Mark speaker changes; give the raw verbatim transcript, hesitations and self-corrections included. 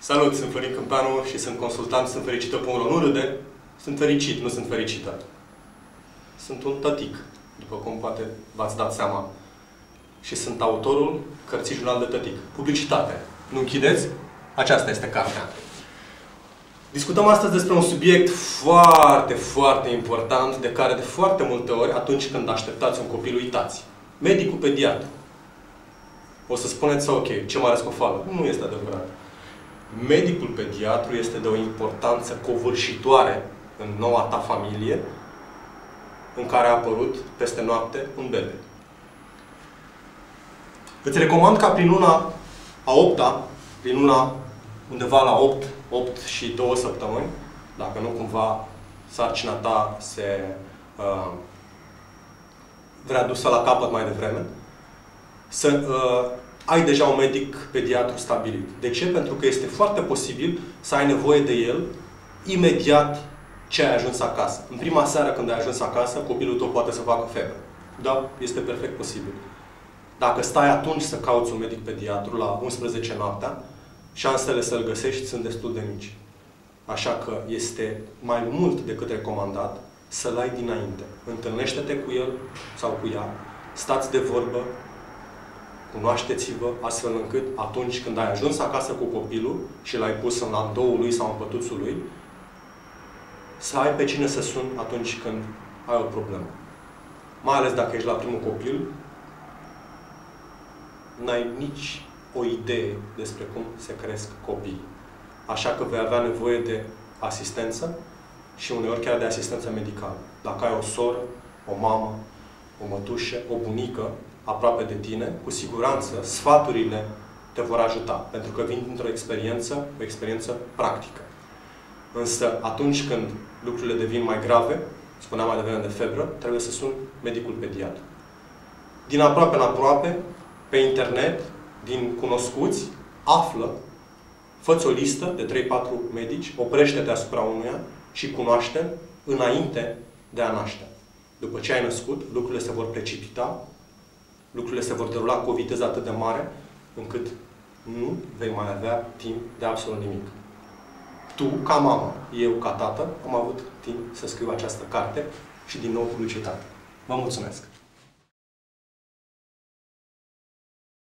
Speaker 1: Salut, sunt Florin Câmpeanu și sunt consultant, sunt fericită punct ro. Nu râde, sunt fericit, nu sunt fericită. Sunt un tătic, după cum poate v-ați dat seama. Și sunt autorul cărții Jurnal de tătic. Publicitate. Nu închideți? Aceasta este cartea. Discutăm astăzi despre un subiect foarte, foarte important, de care de foarte multe ori, atunci când așteptați un copil, uitați. Medicul pediatru. O să spuneți, ok, ce mare scofală. Nu este adevărat. Medicul pediatru este de o importanță covârșitoare în noua ta familie, în care a apărut peste noapte un bebe. Îți recomand ca prin luna a opta, prin luna undeva la opt, opt și două săptămâni, dacă nu cumva sarcina ta se uh, vrea dusă la capăt mai devreme, să uh, ai deja un medic pediatru stabilit. De ce? Pentru că este foarte posibil să ai nevoie de el imediat ce ai ajuns acasă. În prima seară când ai ajuns acasă, copilul tău poate să facă febră. Da? Este perfect posibil. Dacă stai atunci să cauți un medic pediatru la unsprezece noaptea, șansele să-l găsești sunt destul de mici. Așa că este mai mult decât recomandat să-l ai dinainte. Întâlnește-te cu el sau cu ea, stați de vorbă, cunoașteți-vă astfel încât atunci când ai ajuns acasă cu copilul și l-ai pus în landoul lui sau în pătuțul lui, să ai pe cine să suni atunci când ai o problemă. Mai ales dacă ești la primul copil, n-ai nici o idee despre cum se cresc copiii. Așa că vei avea nevoie de asistență și uneori chiar de asistență medicală. Dacă ai o soră, o mamă, o mătușă, o bunică aproape de tine, cu siguranță sfaturile te vor ajuta. Pentru că vin dintr-o experiență, o experiență practică. Însă atunci când lucrurile devin mai grave, spuneam mai devreme de febră, trebuie să suni medicul pediatru. Din aproape în aproape, pe internet, din cunoscuți, află, fă-ți o listă de trei patru medici, oprește-te asupra unuia și cunoaște înainte de a naște. După ce ai născut, lucrurile se vor precipita, lucrurile se vor derula cu o viteză atât de mare, încât nu vei mai avea timp de absolut nimic. Tu, ca mamă, eu, ca tată, am avut timp să scriu această carte și din nou publicitate. Vă mulțumesc!